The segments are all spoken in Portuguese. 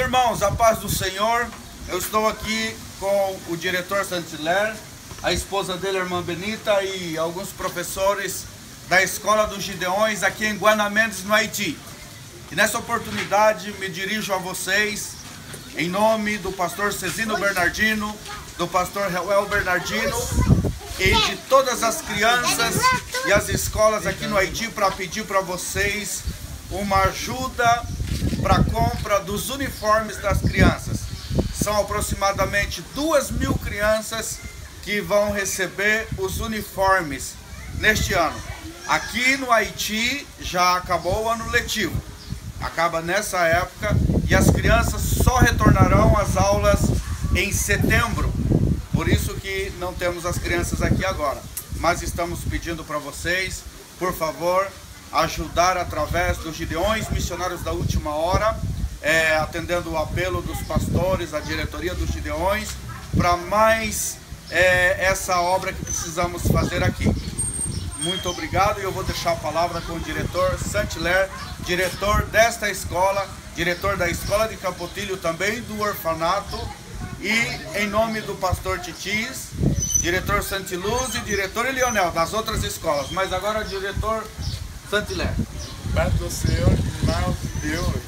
irmãos, a paz do Senhor. Eu estou aqui com o diretor Santiler, a esposa dele, a irmã Benita, e alguns professores da Escola dos Gideões aqui em Guanamendes, no Haiti. E nessa oportunidade me dirijo a vocês em nome do pastor Cezino Bernardino, do pastor Reuel Bernardino e de todas as crianças e as escolas aqui no Haiti para pedir para vocês uma ajuda para a compra dos uniformes das crianças. São aproximadamente 2.000 crianças que vão receber os uniformes neste ano. Aqui no Haiti já acabou o ano letivo, acaba nessa época e as crianças só retornarão às aulas em setembro. Por isso que não temos as crianças aqui agora. Mas estamos pedindo para vocês, por favor, ajudar através dos Gideões Missionários da Última Hora, atendendo o apelo dos pastores, a diretoria dos Gideões, para mais essa obra que precisamos fazer aqui. Muito obrigado e eu vou deixar a palavra com o diretor Santiler, diretor desta escola, diretor da Escola de Capotilho, também do orfanato, e em nome do pastor Titis, diretor Santiluz e diretor Elionel das outras escolas. Mas agora o diretor Santiler. Paz do Senhor, irmãos de Deus.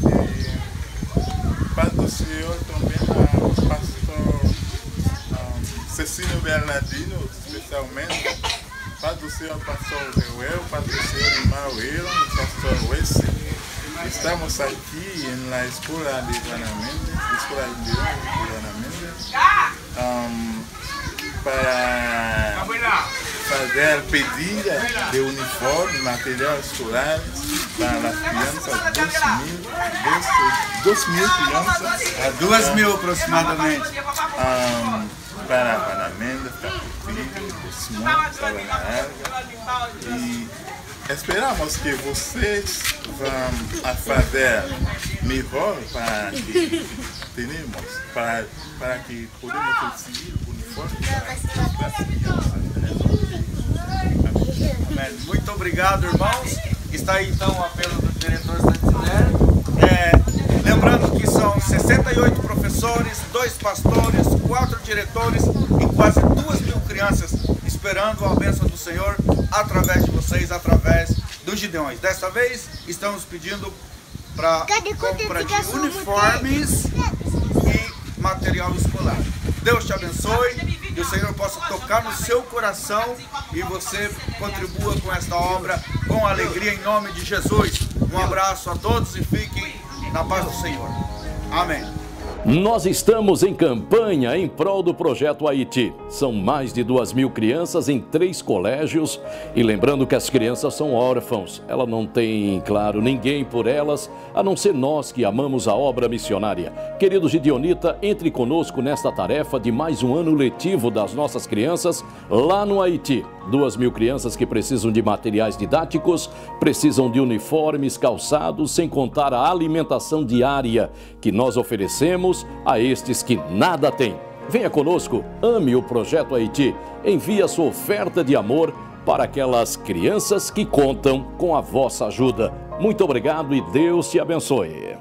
Paz do Senhor também ao pastor Cezino Bernardino, especialmente. Paz do Senhor, pastor Reuel, paz do Senhor, irmão Elon, pastor Wesley. Estamos aqui na escola de Guanamendes, escola de Guanamendes, para fazer pedida de uniforme, material escolar para as crianças, 2.000 crianças. 2.000 aproximadamente. Para Guanamendes, Capotilho, Simão, Sabana Larga. E esperamos que vocês vão fazer melhor para que tenhamos, para que podemos conseguir o uniforme para as crianças. Amém. Muito obrigado, irmãos. Está aí então o apelo do diretor Santiler. Lembrando que são 68 professores, 2 pastores, 4 diretores e quase 2.000 crianças esperando a bênção do Senhor através de vocês, através dos Gideões. Desta vez estamos pedindo para compra de uniformes e material escolar. Deus te abençoe e o Senhor possa tocar no seu coração e você contribua com esta obra com alegria em nome de Jesus. Um abraço a todos e fiquem na paz do Senhor. Amém. Nós estamos em campanha em prol do Projeto Haiti. São mais de 2.000 crianças em 3 colégios. E lembrando que as crianças são órfãos. Ela não tem, claro, ninguém por elas, a não ser nós que amamos a obra missionária. Querido Gideonita, entre conosco nesta tarefa de mais um ano letivo das nossas crianças lá no Haiti. 2.000 crianças que precisam de materiais didáticos, precisam de uniformes, calçados, sem contar a alimentação diária que nós oferecemos a estes que nada têm. Venha conosco, ame o Projeto Haiti, envie a sua oferta de amor para aquelas crianças que contam com a vossa ajuda. Muito obrigado e Deus te abençoe.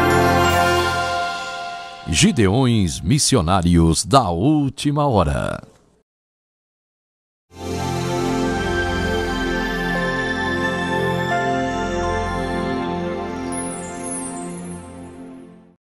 Gideões Missionários da Última Hora.